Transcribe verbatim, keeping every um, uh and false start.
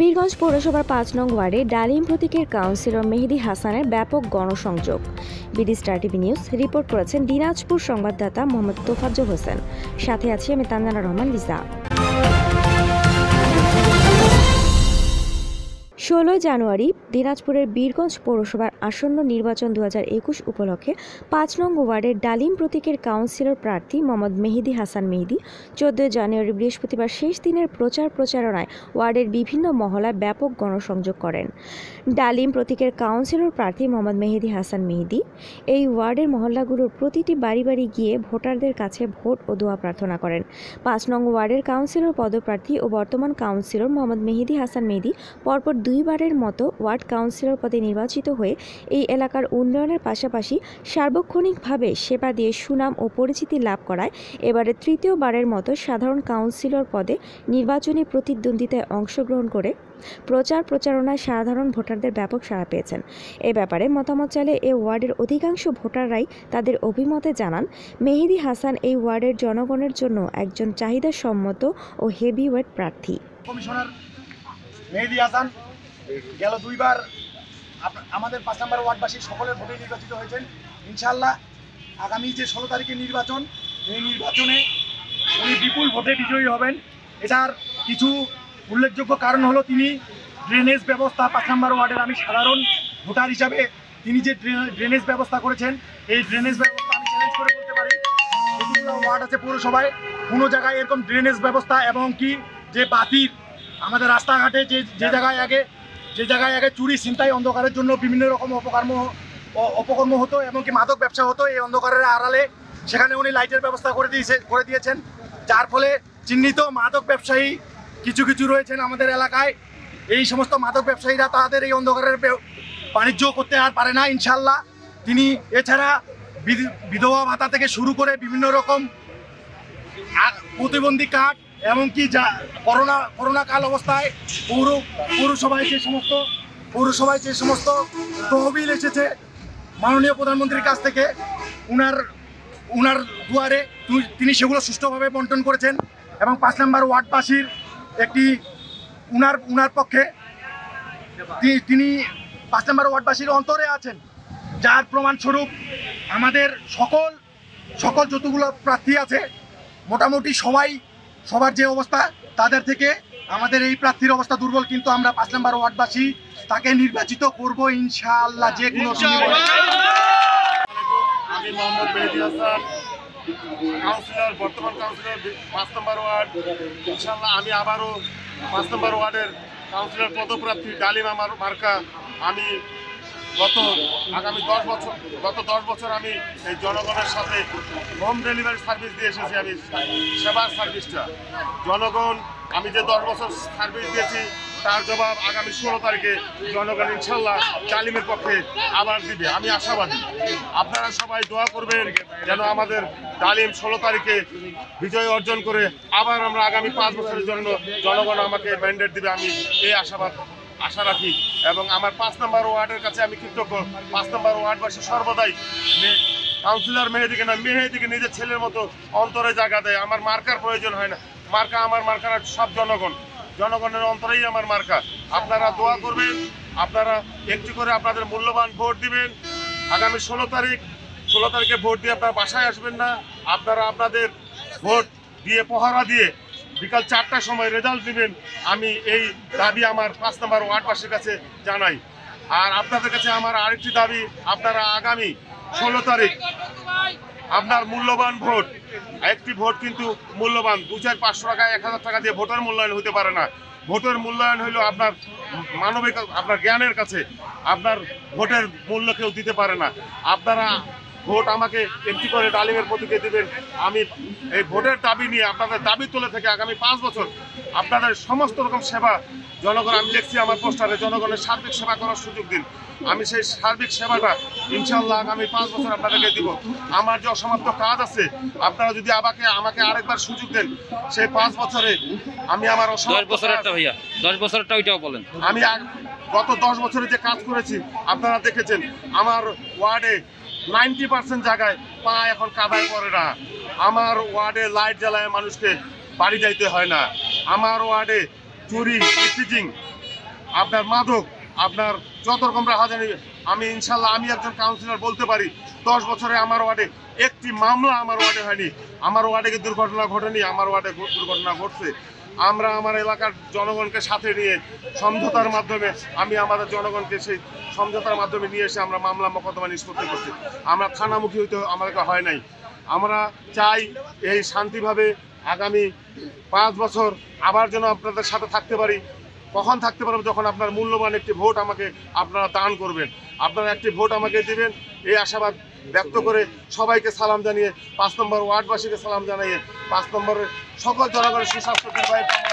বীরগঞ্জ পৌরসভার পাঁচ নং ওয়ার্ডে ডালিম প্রতীকের কাউন্সিলর মেহেদী হাসানের ব্যাপক গণসংযোগ। BD star TV news report করেছেন দিনাজপুর সংবাদদাতা মোহাম্মদ তোফাজ্জল হোসেন। সাথে আছি আমি তানজানা রহমান লিজা। ষোলোই জানুয়ারি দিনাজপুরের বীরগঞ্জ পৌরসভার আসন্ন নির্বাচন দু হাজার একুশ উপলক্ষে পাঁচ নং ওয়ার্ডের ডালিম প্রতীকের কাউন্সিলর প্রার্থী মোহাম্মদ মেহেদী হাসান মেহেদী চোদ্দই জানুয়ারি বৃহস্পতিবার শেষ দিনের প্রচার প্রচারণায় ওয়ার্ডের বিভিন্ন মহলায় ব্যাপক গণসংযোগ করেন। ডালিম প্রতীকের কাউন্সিলর প্রার্থী মোহাম্মদ মেহেদী হাসান মেহেদী এই ওয়ার্ডের মহল্লাগুলোর প্রতিটি বাড়ি বাড়ি গিয়ে ভোটারদের কাছে ভোট ও দোয়া প্রার্থনা করেন। পাঁচ নং ওয়ার্ডের কাউন্সিলর পদপ্রার্থী ও বর্তমান কাউন্সিলর মোহাম্মদ মেহেদী হাসান মেহেদী পরপর দুইবারের মতো ওয়ার্ড কাউন্সিলর পদে নির্বাচিত হয়ে এই এলাকার উন্নয়নের পাশাপাশি সার্বক্ষণিকভাবে সেবা দিয়ে সুনাম ও পরিচিতি লাভ করায় এবারে তৃতীয়বারের মতো সাধারণ কাউন্সিলর পদে নির্বাচনী প্রতিদ্বন্দ্বিতায় অংশগ্রহণ করে প্রচার প্রচারণায় সাধারণ ভোটারদের ব্যাপক সাড়া পেয়েছেন। এ ব্যাপারে মতামত চাইলে এ ওয়ার্ডের অধিকাংশ ভোটাররাই তাদের অভিমতে জানান, মেহেদী হাসান এই ওয়ার্ডের জনগণের জন্য একজন চাহিদাসম্মত ও হেভিওয়েট প্রার্থী। কমিশনার মেহেদী হাসান গেল দুইবার আমাদের পাঁচ নম্বর ওয়ার্ডবাসী সকলের ভোটে নির্বাচিত হয়েছেন। ইনশাআল্লাহ আগামী যে ষোলো তারিখের নির্বাচন, এই নির্বাচনে উনি বিপুল ভোটে বিজয়ী হবেন। এটার কিছু উল্লেখযোগ্য কারণ হলো তিনি ড্রেনেজ ব্যবস্থা, পাঁচ নম্বর ওয়ার্ডের আমি সাধারণ ভোটার হিসাবে তিনি যে ড্রেনেজ ব্যবস্থা করেছেন, এই ড্রেনেজ ব্যবস্থা আমি চ্যালেঞ্জ করে বলতে পারি যতগুলো ওয়ার্ড আছে পৌরসভায় কোনো জায়গায় এরকম ড্রেনেজ ব্যবস্থা এবং কি যে বাতির আমাদের রাস্তাঘাটে যে যে জায়গায় আগে যে জায়গায় আগে চুরি ছিনতাই অন্ধকারের জন্য বিভিন্ন রকম অপকর্ম অপকর্ম হতো এবং কি মাদক ব্যবসা হতো, এই অন্ধকারের আড়ালে সেখানে উনি লাইটের ব্যবস্থা করে দিয়েছে করে দিয়েছেন যার ফলে চিহ্নিত মাদক ব্যবসায়ী কিছু কিছু রয়েছেন আমাদের এলাকায়। এই সমস্ত মাদক ব্যবসায়ীরা তাদের এই অন্ধকারের বাণিজ্য করতে আর পারে না। ইনশাল্লাহ তিনি এছাড়া বিধবা ভাতা থেকে শুরু করে বিভিন্ন রকম প্রতিবন্ধী কার্ড এমনকি যা করোনা করোনা কাল অবস্থায় পৌর পৌরসভায় যে সমস্ত পৌরসভায় যে সমস্ত তহবিল এসেছে মাননীয় প্রধানমন্ত্রীর কাছ থেকে উনার উনার দুয়ারে তিনি সেগুলো সুষ্ঠুভাবে বন্টন করেছেন এবং পাঁচ নম্বর ওয়ার্ডবাসীর একটি উনার উনার পক্ষে তিনি পাঁচ নম্বর ওয়ার্ডবাসীর অন্তরে আছেন, যার প্রমাণস্বরূপ আমাদের সকল সকল যতগুলো প্রার্থী আছে মোটামুটি সবাই সবার যে অবস্থা তাদের থেকে আমাদের এই প্রার্থীর অবস্থা দুর্বল, কিন্তু আমরা পাঁচ নম্বর ওয়ার্ডবাসী তাকে নির্বাচিত করব ইনশাআল্লাহ যে কোনো। আমি মোহাম্মদ মেহেদী হাসান, কাউন্সিলর, বর্তমান কাউন্সিলর পাঁচ নম্বর ওয়ার্ড। ইনশাআল্লাহ আমি আবারও পাঁচ নম্বর ওয়ার্ডের কাউন্সিলর পদপ্রার্থী। ডালিম আমার মার্কা। আমি গত আগামী দশ বছর গত দশ বছর আমি এই জনগণের সাথে হোম ডেলিভারি সার্ভিস দিয়ে এসেছি। আমি সেবার সার্ভিসটা জনগণ আমি যে দশ বছর সার্ভিস দিয়েছি তার জবাব আগামী ষোলো তারিখে জনগণ ইনশাল্লাহ ডালিমের পক্ষে আবার দিবে। আমি আশাবাদী। আপনারা সবাই দোয়া করবেন যেন আমাদের ডালিম ষোলো তারিখে বিজয় অর্জন করে আবার আমরা আগামী পাঁচ বছরের জন্য জনগণ আমাকে ম্যান্ডেট দিবে, আমি এই আশাবাদ আশা রাখি। এবং আমার পাঁচ নম্বর ওয়ার্ডের কাছে আমি কৃতজ্ঞ। পাঁচ নম্বর ওয়ার্ডবাসী সর্বদাই কাউন্সিলর মেহেদীকে না মেহেদীকে নিজের ছেলের মতো অন্তরে জায়গা দেয়। আমার মার্কার প্রয়োজন হয় না, মার্কা আমার মার্কার সব জনগণ, জনগণের অন্তরেই আমার মার্কা। আপনারা দোয়া করবেন, আপনারা একটু করে আপনাদের মূল্যবান ভোট দিবেন। আগামী ষোলো তারিখ ষোলো তারিখে ভোট দিয়ে আপনারা বাসায় আসবেন না, আপনারা আপনাদের ভোট দিয়ে পহারা দিয়ে বিকাল চারটার সময় রেজাল্ট দিবেন। আমি এই দাবি আমার পাঁচ নম্বর ওয়ার্ডবাসীর কাছে জানাই। আর আপনাদের কাছে আমার আরেকটি দাবি, আপনারা আগামী ষোলো তারিখ আপনার মূল্যবান ভোট, একটি ভোট কিন্তু মূল্যবান, দু চার পাঁচশো টাকা এক হাজার টাকা দিয়ে ভোটের মূল্যায়ন হতে পারে না। ভোটের মূল্যায়ন হইল আপনার মানবিক, আপনার জ্ঞানের কাছে। আপনার ভোটের মূল্য কেউ দিতে পারে না। আপনারা ভোট আমাকে একটি করে ডালিমের প্রতীকে দেবেন। আমি এই ভোটের দাবি নিয়ে আপনাদের দাবি তুলে থেকে আগামী পাঁচ বছর আপনাদের সমস্ত রকম সেবা জনগণ, আমি লিখছি আমার পোস্টারে, জনগণের সার্বিক সেবা করার সুযোগ দিন। আমি সেই সার্বিক সেবাটা ইনশাল্লাহ আগামী পাঁচ বছর আপনাদেরকে দিব। আমার যে অসমাপ্ত কাজ আছে আপনারা যদি আমাকে আমাকে আরেকবার সুযোগ দেন, সেই পাঁচ বছরে আমি আমার দশ বছরেরটা ভাইয়া দশ বছরটা ওইটাও বলেন। আমি গত দশ বছরে যে কাজ করেছি আপনারা দেখেছেন। আমার ওয়ার্ডে নাইনটি পার্সেন্ট জায়গায় পা এখন কাদায় পড়ে না। আমার ওয়ার্ডে লাইট জ্বালায় মানুষকে বাড়ি যাইতে হয় না। আমার ওয়ার্ডে চুরি, স্টিচিং আপনার মাদক, আপনার যত রকম রাহাজানি, আমি ইনশাল্লাহ আমি একজন কাউন্সিলর বলতে পারি দশ বছরে আমার ওয়ার্ডে একটি মামলা আমার ওয়ার্ডে হয়নি। আমার ওয়ার্ডে কি দুর্ঘটনা ঘটেনি? আমার ওয়ার্ডে দুর্ঘটনা ঘটছে। আমরা আমার এলাকার জনগণকে সাথে নিয়ে সমঝোতার মাধ্যমে আমি আমাদের জনগণকে সেই সমঝোতার মাধ্যমে নিয়ে এসে আমরা মামলা মোকদ্দমা নিষ্পত্তি করছি। আমরা থানামুখী হইতে আমাদেরকে হয় নাই। আমরা চাই এই শান্তিভাবে আগামী পাঁচ বছর আবার যেন আপনাদের সাথে থাকতে পারি। কখন থাকতে পারবো? যখন আপনার মূল্যবান একটি ভোট আমাকে আপনারা দান করবেন, আপনারা একটি ভোট আমাকে দিবেন, এই আশাবাদ ব্যক্ত করে সবাইকে সালাম জানিয়ে পাঁচ নম্বর ওয়ার্ডবাসীকে সালাম জানিয়ে পাঁচ নম্বরের সকল জনগণের সুস্বাস্থ্য